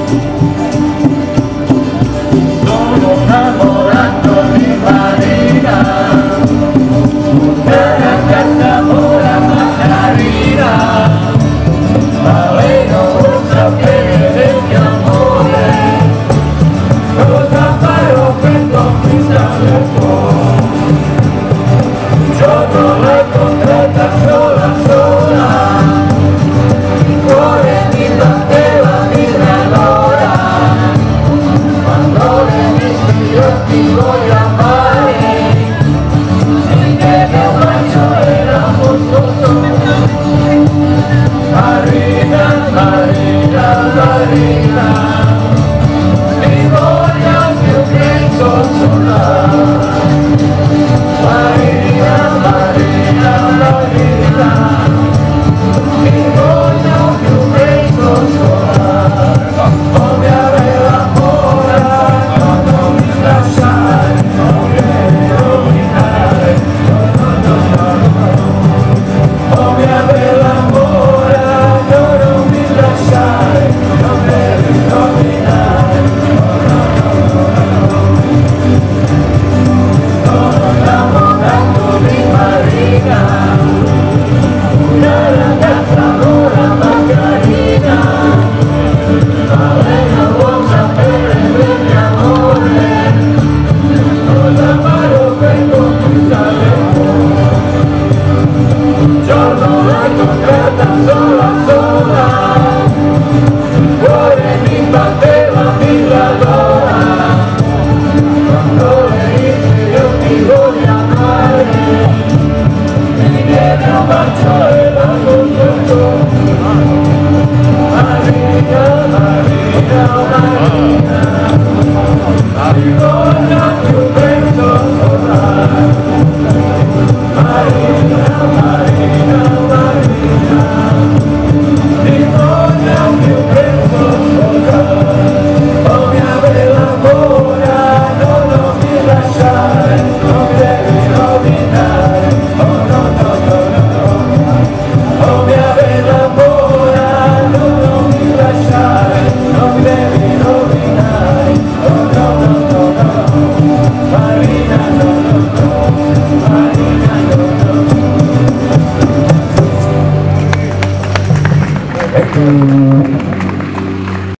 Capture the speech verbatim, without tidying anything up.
Sono innamorato di Marina, una carta ora Marina, ma lei non vuol sapere del mio amore, cosa farò per conquistare il cuore. Un giorno l'hai incontrata sola sola, il cuore mi batteva mille l'ora, quando le viste gli occhi con gli amari, si deve un bacio era molto solo. Marina, Marina, Marina, mi voglio più che consolare. Marina, Marina.